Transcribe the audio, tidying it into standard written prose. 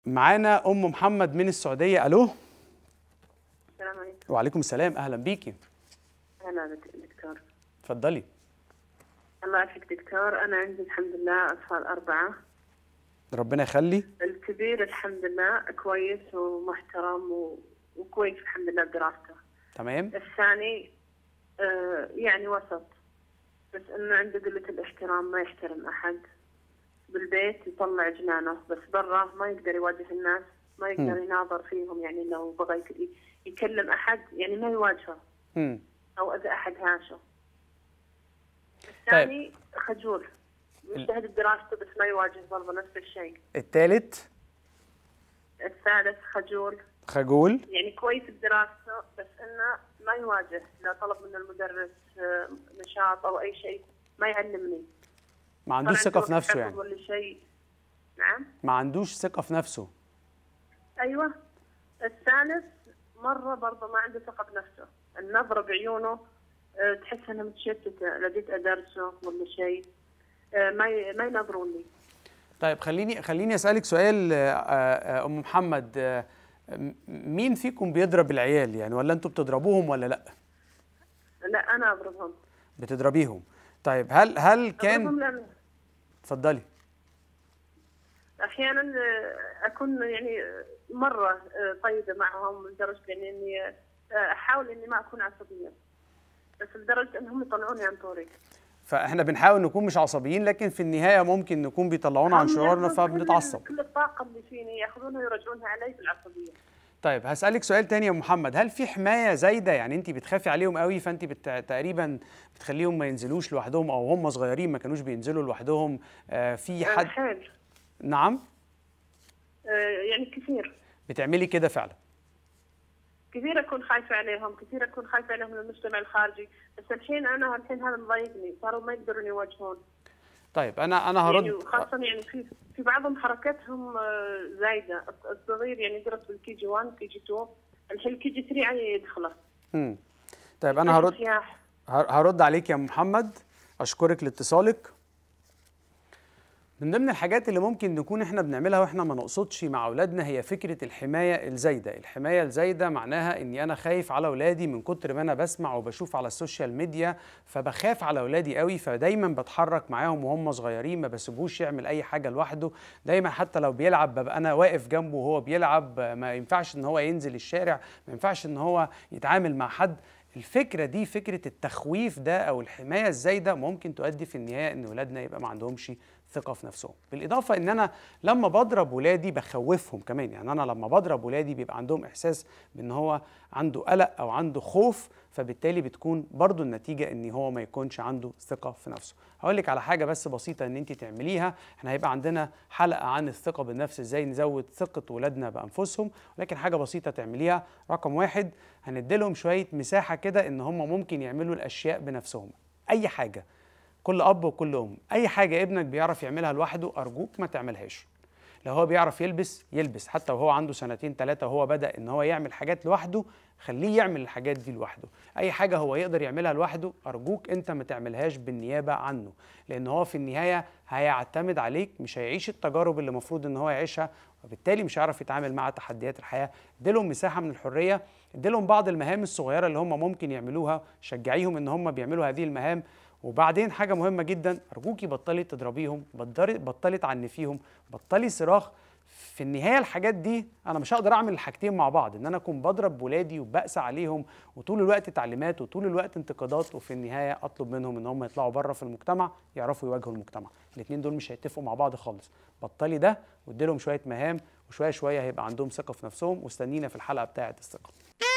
معانا ام محمد من السعوديه. الو. السلام عليكم. وعليكم السلام، اهلا بيكي. اهلا دكتور. اتفضلي. الله يعافيك دكتور. انا عندي الحمد لله اطفال 4. ربنا يخلي. الكبير الحمد لله كويس ومحترم وكويس الحمد لله بدراسته. تمام. الثاني يعني وسط، بس انه عنده قلة الاحترام، ما يحترم احد. بالبيت يطلع جنانه، بس برا ما يقدر يواجه الناس، ما يقدر يناظر فيهم. يعني لو بغى يكلم احد يعني ما يواجهه او اذا احد هاشه. الثاني خجول، مجتهد بدراسته بس ما يواجه برضه نفس الشيء. الثالث خجول يعني كويس بدراسته بس انه ما يواجه. لو طلب من المدرس نشاط او اي شيء ما يعلمني. ما عندوش ثقة في نفسه يعني. ولا شيء. نعم. ما عندوش ثقة في نفسه. ايوه. الثالث مرة برضه ما عنده ثقة بنفسه، النظرة بعيونه تحس انها متشتتة، لقيت ادرسه ولا شيء ما ينظرون لي. طيب خليني اسالك سؤال ام محمد، مين فيكم بيضرب العيال يعني، ولا انتوا بتضربوهم ولا لا؟ لا انا اضربهم. بتضربيهم. طيب هل كان اتفضلي. احيانا اكون يعني مره طيبه معهم لدرجه يعني اني احاول اني ما اكون عصبيه، بس لدرجه انهم يطلعوني عن طوري. فاحنا بنحاول نكون مش عصبيين، لكن في النهايه ممكن نكون بيطلعونا عن شعورنا فبنتعصب. كل الطاقه اللي فيني ياخذونها ويرجعونها علي بالعصبيه. طيب هسألك سؤال تاني يا محمد، هل في حماية زايدة؟ يعني انت بتخافي عليهم قوي فانت تقريبا بتخليهم ما ينزلوش لوحدهم، او هم صغيرين ما كانوش بينزلوا لوحدهم؟ في حد حال. نعم. يعني كثير بتعملي كده فعلا؟ كثير اكون خايفه عليهم، كثير اكون خايفه عليهم من المجتمع الخارجي، بس الحين هذا مضايقني، صاروا ما يقدرون يواجهون. طيب انا هرد. يعني خاصه يعني في بعضهم حركتهم زايده. الصغير يعني درس بالكي جي 1 كي جي 2، الحين الكي جي 3 يدخله. طيب انا هرد عليك يا محمد. اشكرك لاتصالك. من ضمن الحاجات اللي ممكن نكون احنا بنعملها واحنا ما نقصدش مع اولادنا هي فكره الحمايه الزايده. الحمايه الزايده معناها اني انا خايف على اولادي من كتر ما انا بسمع وبشوف على السوشيال ميديا، فبخاف على اولادي قوي، فدايما بتحرك معاهم وهم صغيرين، ما بسيبوش يعمل اي حاجه لوحده. دايما حتى لو بيلعب ببقى انا واقف جنبه وهو بيلعب. ما ينفعش ان هو ينزل الشارع، ما ينفعش ان هو يتعامل مع حد. الفكرة دي، فكرة التخويف ده أو الحماية الزايدة، ممكن تؤدي في النهاية إن ولادنا يبقى ما عندهمش ثقة في نفسهم. بالإضافة إن أنا لما بضرب ولادي بخوفهم كمان. يعني أنا لما بضرب ولادي بيبقى عندهم إحساس بإن هو عنده قلق أو عنده خوف، فبالتالي بتكون برضو النتيجة إن هو ما يكونش عنده ثقة في نفسه. هقول لك على حاجة بس بسيطة إن أنت تعمليها. إحنا هيبقى عندنا حلقة عن الثقة بالنفس، إزاي نزود ثقة ولادنا بأنفسهم، ولكن حاجة بسيطة تعمليها. رقم 1، هنديلهم شوية مساحة كده إن هم ممكن يعملوا الأشياء بنفسهم. أي حاجة، كل أب وكل أم، أي حاجة ابنك بيعرف يعملها لوحده أرجوك ما تعملهاش. لو هو بيعرف يلبس حتى وهو عنده 2 3 وهو بدأ إن هو يعمل حاجات لوحده، خليه يعمل الحاجات دي لوحده. أي حاجة هو يقدر يعملها لوحده أرجوك أنت ما تعملهاش بالنيابة عنه، لأن هو في النهاية هيعتمد عليك، مش هيعيش التجارب اللي المفروض إن هو يعيشها، وبالتالي مش هيعرف يتعامل مع تحديات الحياة. اديلهم مساحة من الحرية، اديلهم بعض المهام الصغيرة اللي هم ممكن يعملوها، شجعيهم إن هم بيعملوا هذه المهام. وبعدين حاجة مهمة جدا، أرجوكي بطلي تضربيهم، بطلي تعنفيهم، بطلي صراخ. في النهاية الحاجات دي أنا مش هقدر أعمل الحاجتين مع بعض، إن أنا أكون بضرب ولادي وبأس عليهم وطول الوقت تعليمات وطول الوقت انتقادات، وفي النهاية أطلب منهم إن هم يطلعوا بره في المجتمع يعرفوا يواجهوا المجتمع. الاتنين دول مش هيتفقوا مع بعض خالص. بطلي ده واديلهم شوية مهام، وشوية شوية هيبقى عندهم ثقة في نفسهم. واستنينا في الحلقة بتاعة الثقة.